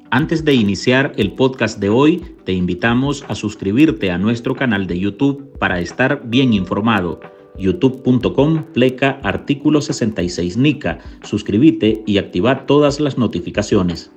Antes de iniciar el podcast de hoy, te invitamos a suscribirte a nuestro canal de YouTube para estar bien informado. youtube.com/artículo 66 Nica. Suscríbete y activa todas las notificaciones.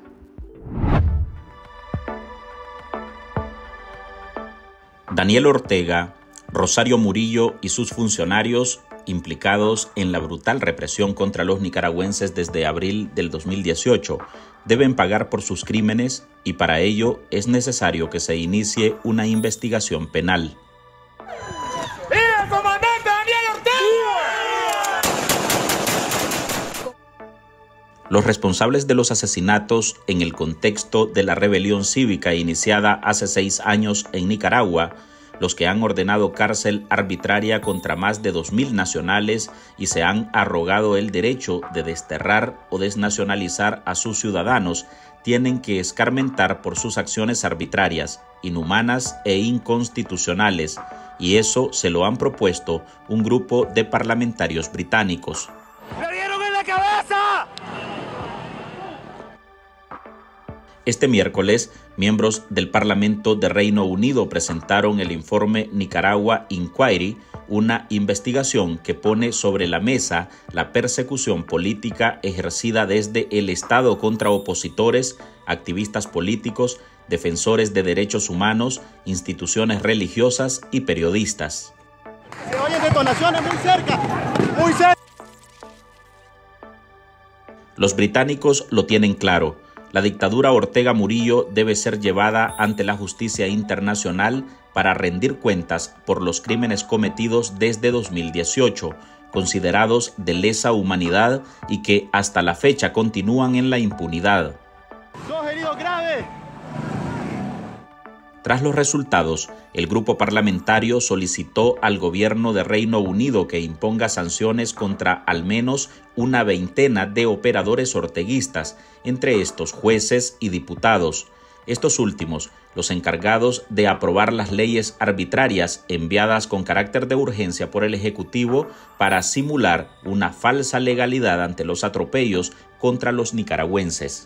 Daniel Ortega, Rosario Murillo y sus funcionarios implicados en la brutal represión contra los nicaragüenses desde abril del 2018 deben pagar por sus crímenes y para ello es necesario que se inicie una investigación penal. ¡Viva el comandante Daniel Ortega! Los responsables de los asesinatos en el contexto de la rebelión cívica iniciada hace 6 años en Nicaragua, los que han ordenado cárcel arbitraria contra más de 2,000 nacionales y se han arrogado el derecho de desterrar o desnacionalizar a sus ciudadanos, tienen que escarmentar por sus acciones arbitrarias, inhumanas e inconstitucionales, y eso se lo han propuesto un grupo de parlamentarios británicos. ¡Le dieron en la cabeza! Este miércoles, miembros del Parlamento de Reino Unido presentaron el informe Nicaragua Inquiry, una investigación que pone sobre la mesa la persecución política ejercida desde el Estado contra opositores, activistas políticos, defensores de derechos humanos, instituciones religiosas y periodistas. Se oyen detonaciones muy cerca, muy cerca. Los británicos lo tienen claro. La dictadura Ortega Murillo debe ser llevada ante la justicia internacional para rendir cuentas por los crímenes cometidos desde 2018, considerados de lesa humanidad y que hasta la fecha continúan en la impunidad. ¡Dos heridos graves! Tras los resultados, el grupo parlamentario solicitó al gobierno de Reino Unido que imponga sanciones contra al menos una veintena de operadores orteguistas, entre estos jueces y diputados. Estos últimos, los encargados de aprobar las leyes arbitrarias enviadas con carácter de urgencia por el Ejecutivo para simular una falsa legalidad ante los atropellos contra los nicaragüenses.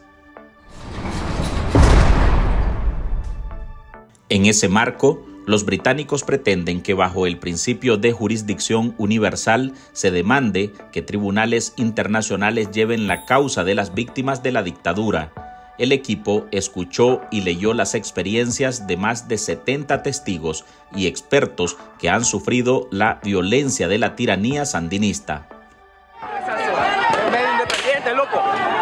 En ese marco, los británicos pretenden que bajo el principio de jurisdicción universal se demande que tribunales internacionales lleven la causa de las víctimas de la dictadura. El equipo escuchó y leyó las experiencias de más de 70 testigos y expertos que han sufrido la violencia de la tiranía sandinista. Independiente, loco.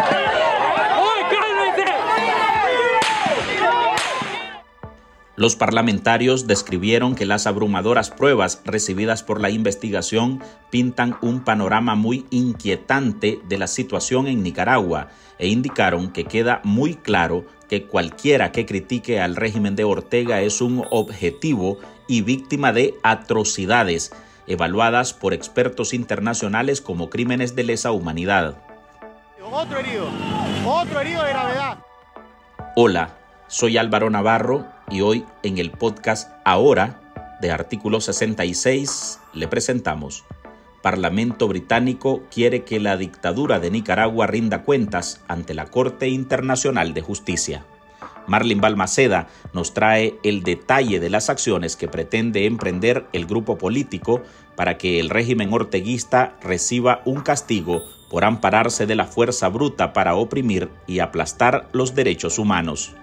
Los parlamentarios describieron que las abrumadoras pruebas recibidas por la investigación pintan un panorama muy inquietante de la situación en Nicaragua e indicaron que queda muy claro que cualquiera que critique al régimen de Ortega es un objetivo y víctima de atrocidades, evaluadas por expertos internacionales como crímenes de lesa humanidad. Otro herido de gravedad. Hola, soy Álvaro Navarro y hoy en el podcast Ahora de Artículo 66 le presentamos: Parlamento británico quiere que la dictadura de Nicaragua rinda cuentas ante la Corte Internacional de Justicia. Marlin Balmaceda nos trae el detalle de las acciones que pretende emprender el grupo político para que el régimen orteguista reciba un castigo por ampararse de la fuerza bruta para oprimir y aplastar los derechos humanos.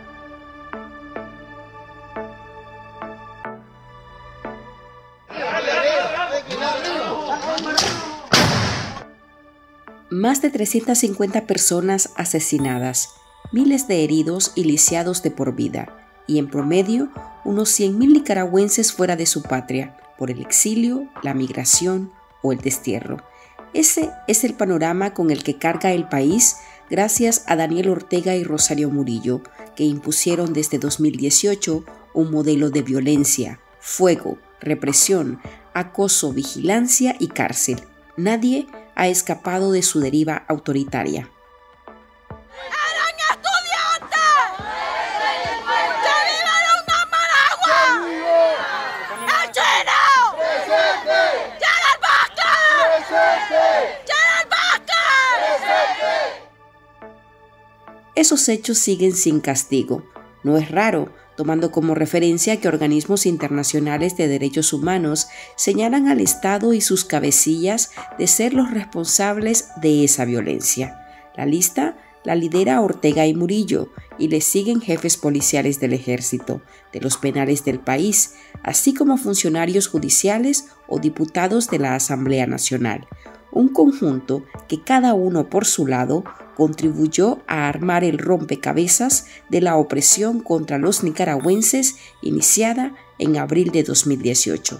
Más de 350 personas asesinadas, miles de heridos y lisiados de por vida, y en promedio unos 100,000 nicaragüenses fuera de su patria, por el exilio, la migración o el destierro. Ese es el panorama con el que carga el país gracias a Daniel Ortega y Rosario Murillo, que impusieron desde 2018 un modelo de violencia, fuego, represión, acoso, vigilancia y cárcel. Nadie ha escapado de su deriva autoritaria. ¡Eran estudiantes! ¡Que viva la UNAM Managua! ¡El chino! ¡Gerald Vázquez! ¡Gerald Vázquez! esos hechos siguen sin castigo. No es raro, tomando como referencia que organismos internacionales de derechos humanos señalan al Estado y sus cabecillas de ser los responsables de esa violencia. La lista la lidera Ortega y Murillo y le siguen jefes policiales del ejército, de los penales del país, así como funcionarios judiciales o diputados de la Asamblea Nacional. Un conjunto que cada uno por su lado contribuyó a armar el rompecabezas de la opresión contra los nicaragüenses iniciada en abril de 2018.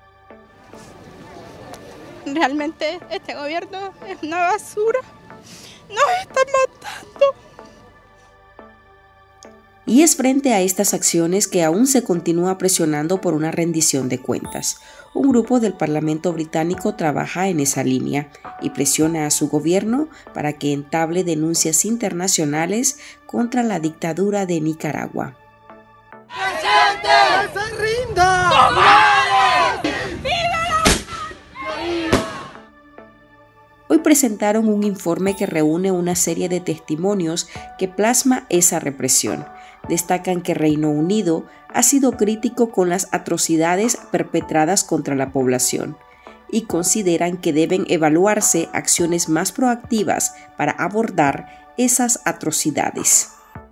Realmente este gobierno es una basura. Nos están matando. Y es frente a estas acciones que aún se continúa presionando por una rendición de cuentas. Un grupo del Parlamento británico trabaja en esa línea y presiona a su gobierno para que entable denuncias internacionales contra la dictadura de Nicaragua. ¡Que se rinda! Hoy presentaron un informe que reúne una serie de testimonios que plasma esa represión. Destacan que Reino Unido ha sido crítico con las atrocidades perpetradas contra la población y consideran que deben evaluarse acciones más proactivas para abordar esas atrocidades.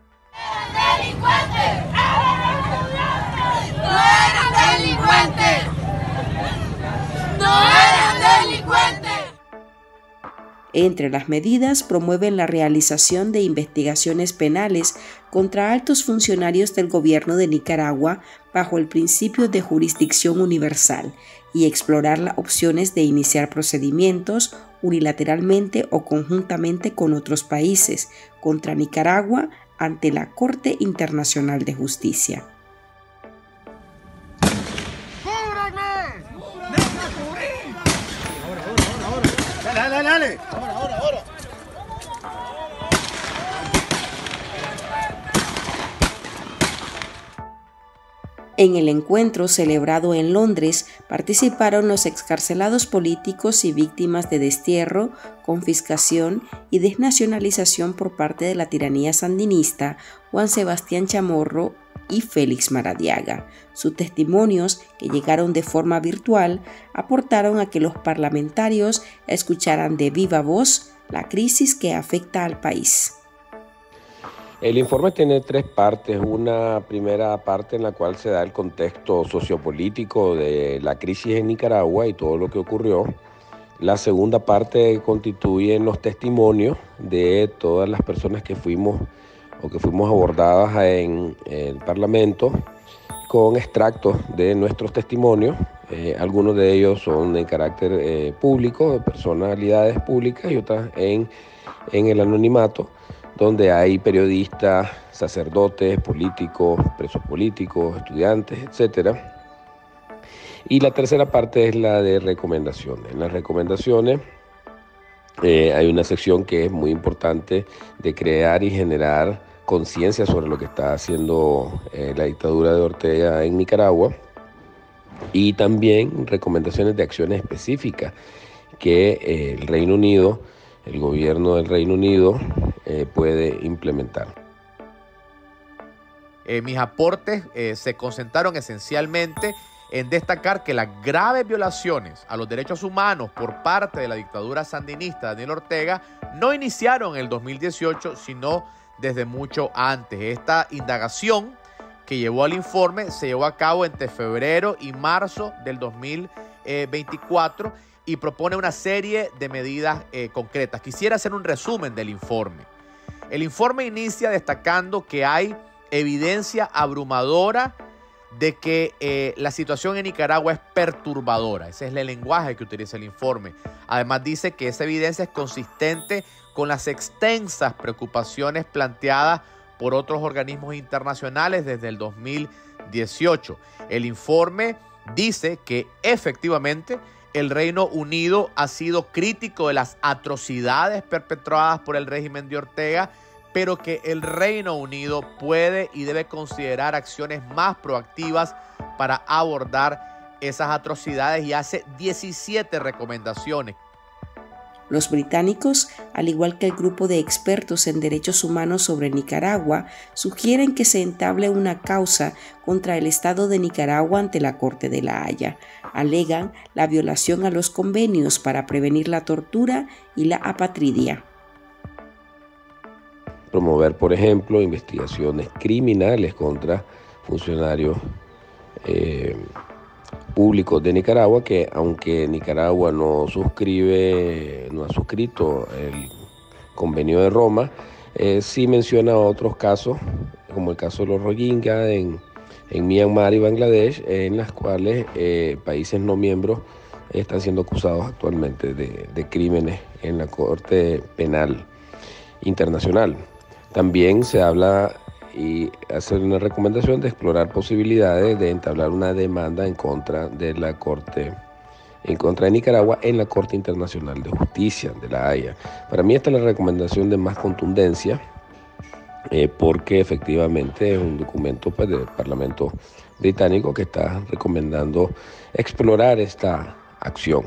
Entre las medidas promueven la realización de investigaciones penales contra altos funcionarios del gobierno de Nicaragua bajo el principio de jurisdicción universal y explorar las opciones de iniciar procedimientos unilateralmente o conjuntamente con otros países contra Nicaragua ante la Corte Internacional de Justicia. Dale. Ahora. En el encuentro celebrado en Londres participaron los excarcelados políticos y víctimas de destierro, confiscación y desnacionalización por parte de la tiranía sandinista Juan Sebastián Chamorro y Félix Maradiaga. Sus testimonios, que llegaron de forma virtual, aportaron a que los parlamentarios escucharan de viva voz la crisis que afecta al país. El informe tiene tres partes. Una primera parte en la cual se da el contexto sociopolítico de la crisis en Nicaragua y todo lo que ocurrió. La segunda parte constituye los testimonios de todas las personas que fuimos abordadas en el Parlamento con extractos de nuestros testimonios. Algunos de ellos son de carácter público, de personalidades públicas, y otras en el anonimato, donde hay periodistas, sacerdotes, políticos, presos políticos, estudiantes, etc. Y la tercera parte es la de recomendaciones. En las recomendaciones hay una sección que es muy importante de crear y generar conciencia sobre lo que está haciendo la dictadura de Ortega en Nicaragua, y también recomendaciones de acciones específicas que el Reino Unido, el gobierno del Reino Unido, puede implementar. Mis aportes se concentraron esencialmente en destacar que las graves violaciones a los derechos humanos por parte de la dictadura sandinista Daniel Ortega no iniciaron en el 2018, sino desde mucho antes. Esta indagación que llevó al informe se llevó a cabo entre febrero y marzo del 2024 y propone una serie de medidas concretas. Quisiera hacer un resumen del informe. El informe inicia destacando que hay evidencia abrumadora de que la situación en Nicaragua es perturbadora. Ese es el lenguaje que utiliza el informe. Además dice que esa evidencia es consistente con las extensas preocupaciones planteadas por otros organismos internacionales desde el 2018. El informe dice que efectivamente el Reino Unido ha sido crítico de las atrocidades perpetradas por el régimen de Ortega, pero que el Reino Unido puede y debe considerar acciones más proactivas para abordar esas atrocidades, y hace 17 recomendaciones. Los británicos al igual que el grupo de expertos en derechos humanos sobre Nicaragua, sugieren que se entable una causa contra el Estado de Nicaragua ante la Corte de La Haya. Alegan la violación a los convenios para prevenir la tortura y la apatridia. Promover, por ejemplo, investigaciones criminales contra funcionarios públicos de Nicaragua, que aunque Nicaragua no ha suscrito el Convenio de Roma, sí menciona otros casos, como el caso de los Rohingya en Myanmar y Bangladesh, en las cuales países no miembros están siendo acusados actualmente de crímenes en la Corte Penal Internacional. También se habla y hace una recomendación de explorar posibilidades de entablar una demanda en contra de Nicaragua en la Corte Internacional de Justicia de La Haya. Para mí esta es la recomendación de más contundencia, porque efectivamente es un documento del Parlamento británico que está recomendando explorar esta acción.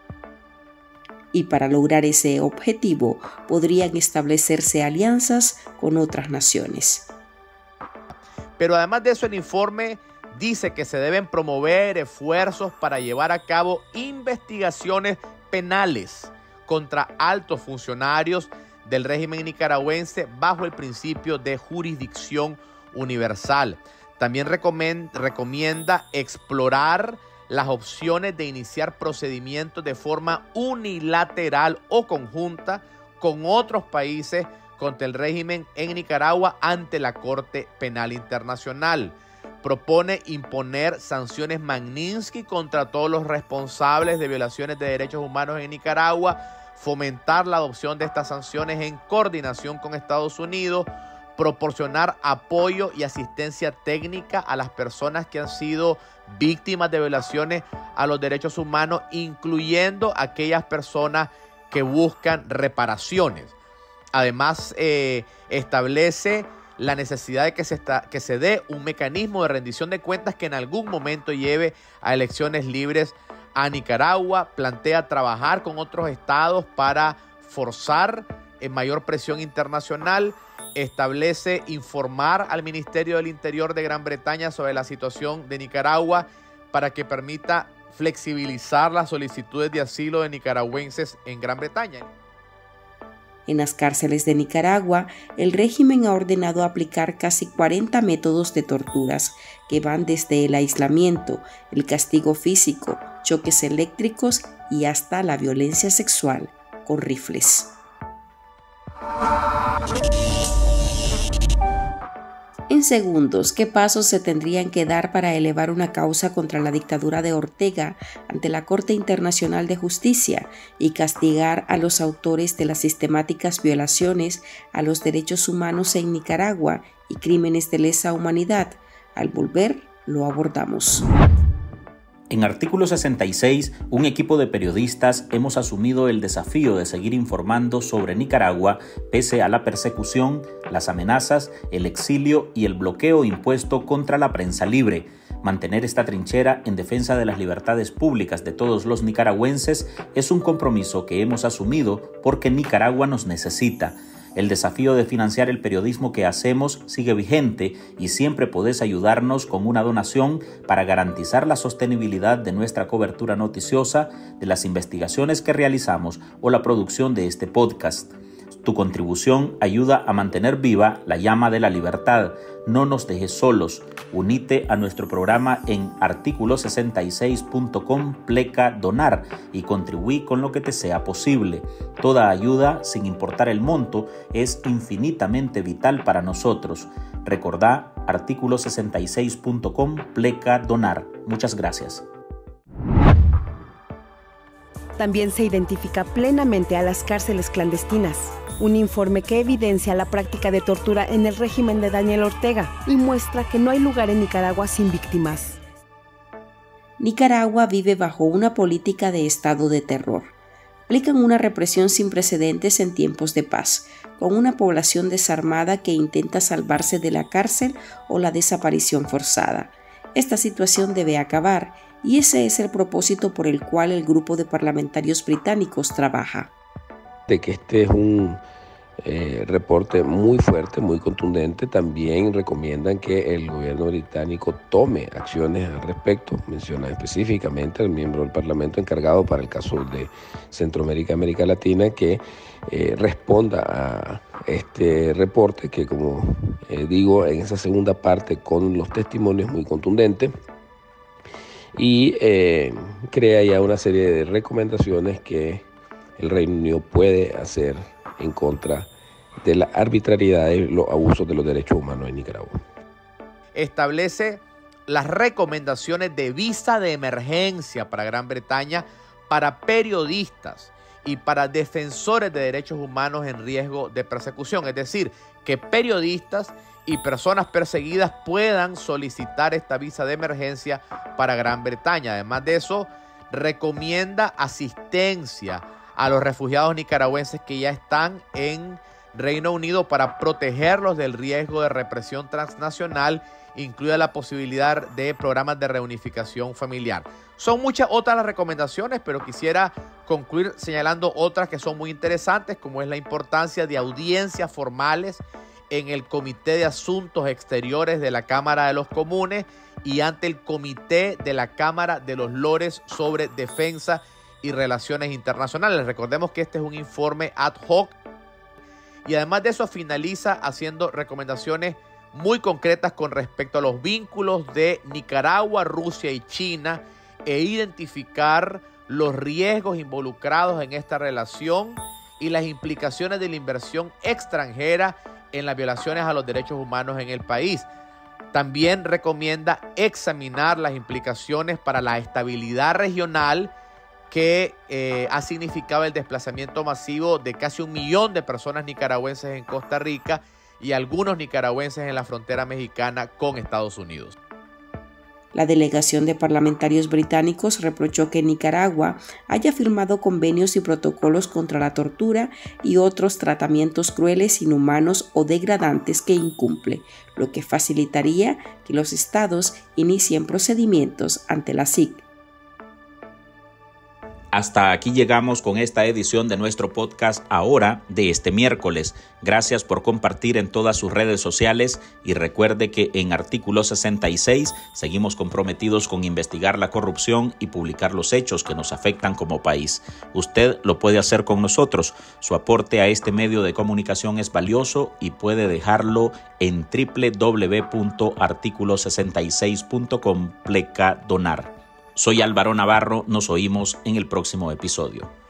Y para lograr ese objetivo podrían establecerse alianzas con otras naciones. Pero además de eso, el informe dice que se deben promover esfuerzos para llevar a cabo investigaciones penales contra altos funcionarios del régimen nicaragüense bajo el principio de jurisdicción universal. También recomienda explorar las opciones de iniciar procedimientos de forma unilateral o conjunta con otros países contra el régimen en Nicaragua ante la Corte Penal Internacional. Propone imponer sanciones Magnitsky contra todos los responsables de violaciones de derechos humanos en Nicaragua, fomentar la adopción de estas sanciones en coordinación con Estados Unidos, proporcionar apoyo y asistencia técnica a las personas que han sido víctimas de violaciones a los derechos humanos, incluyendo aquellas personas que buscan reparaciones. Además, establece la necesidad de que se dé un mecanismo de rendición de cuentas que en algún momento lleve a elecciones libres a Nicaragua. Plantea trabajar con otros estados para forzar mayor presión internacional. Establece informar al Ministerio del Interior de Gran Bretaña sobre la situación de Nicaragua para que permita flexibilizar las solicitudes de asilo de nicaragüenses en Gran Bretaña. En las cárceles de Nicaragua, el régimen ha ordenado aplicar casi 40 métodos de torturas que van desde el aislamiento, el castigo físico, choques eléctricos y hasta la violencia sexual con rifles. En segundos, ¿qué pasos se tendrían que dar para elevar una causa contra la dictadura de Ortega ante la Corte Internacional de Justicia y castigar a los autores de las sistemáticas violaciones a los derechos humanos en Nicaragua y crímenes de lesa humanidad? Al volver, lo abordamos. En Artículo 66, un equipo de periodistas hemos asumido el desafío de seguir informando sobre Nicaragua pese a la persecución, las amenazas, el exilio y el bloqueo impuesto contra la prensa libre. Mantener esta trinchera en defensa de las libertades públicas de todos los nicaragüenses es un compromiso que hemos asumido porque Nicaragua nos necesita. El desafío de financiar el periodismo que hacemos sigue vigente y siempre podés ayudarnos con una donación para garantizar la sostenibilidad de nuestra cobertura noticiosa, de las investigaciones que realizamos o la producción de este podcast. Tu contribución ayuda a mantener viva la llama de la libertad. No nos dejes solos. Unite a nuestro programa en articulo66.com/donar y contribuí con lo que te sea posible. Toda ayuda, sin importar el monto, es infinitamente vital para nosotros. Recordá articulo66.com/donar. Muchas gracias. También se identifica plenamente a las cárceles clandestinas, un informe que evidencia la práctica de tortura en el régimen de Daniel Ortega y muestra que no hay lugar en Nicaragua sin víctimas. Nicaragua vive bajo una política de estado de terror. Aplican una represión sin precedentes en tiempos de paz, con una población desarmada que intenta salvarse de la cárcel o la desaparición forzada. Esta situación debe acabar y ese es el propósito por el cual el grupo de parlamentarios británicos trabaja. de que este es un reporte muy fuerte, muy contundente. También recomiendan que el gobierno británico tome acciones al respecto. Menciona específicamente al miembro del Parlamento encargado para el caso de Centroamérica y América Latina que responda a este reporte que, como digo, en esa segunda parte con los testimonios muy contundentes, y crea ya una serie de recomendaciones que el Reino Unido puede hacer en contra de la arbitrariedad y los abusos de los derechos humanos en Nicaragua. Establece las recomendaciones de visa de emergencia para Gran Bretaña para periodistas y para defensores de derechos humanos en riesgo de persecución. Es decir, que periodistas y personas perseguidas puedan solicitar esta visa de emergencia para Gran Bretaña. Además de eso, recomienda asistencia a los refugiados nicaragüenses que ya están en Reino Unido para protegerlos del riesgo de represión transnacional, incluida la posibilidad de programas de reunificación familiar. Son muchas otras las recomendaciones, pero quisiera concluir señalando otras que son muy interesantes, como es la importancia de audiencias formales en el Comité de Asuntos Exteriores de la Cámara de los Comunes y ante el Comité de la Cámara de los Lores sobre Defensa y Relaciones Internacionales. Recordemos que este es un informe ad hoc y además de eso finaliza haciendo recomendaciones muy concretas con respecto a los vínculos de Nicaragua, Rusia y China e identificar los riesgos involucrados en esta relación y las implicaciones de la inversión extranjera en las violaciones a los derechos humanos en el país. También recomienda examinar las implicaciones para la estabilidad regional que ha significado el desplazamiento masivo de casi 1 millón de personas nicaragüenses en Costa Rica y algunos nicaragüenses en la frontera mexicana con Estados Unidos. La delegación de parlamentarios británicos reprochó que Nicaragua haya firmado convenios y protocolos contra la tortura y otros tratamientos crueles, inhumanos o degradantes que incumple, lo que facilitaría que los estados inicien procedimientos ante la CIC. Hasta aquí llegamos con esta edición de nuestro podcast Ahora de este miércoles. Gracias por compartir en todas sus redes sociales y recuerde que en Artículo 66 seguimos comprometidos con investigar la corrupción y publicar los hechos que nos afectan como país. Usted lo puede hacer con nosotros. Su aporte a este medio de comunicación es valioso y puede dejarlo en www.articulo66.com/donar. Soy Álvaro Navarro, nos oímos en el próximo episodio.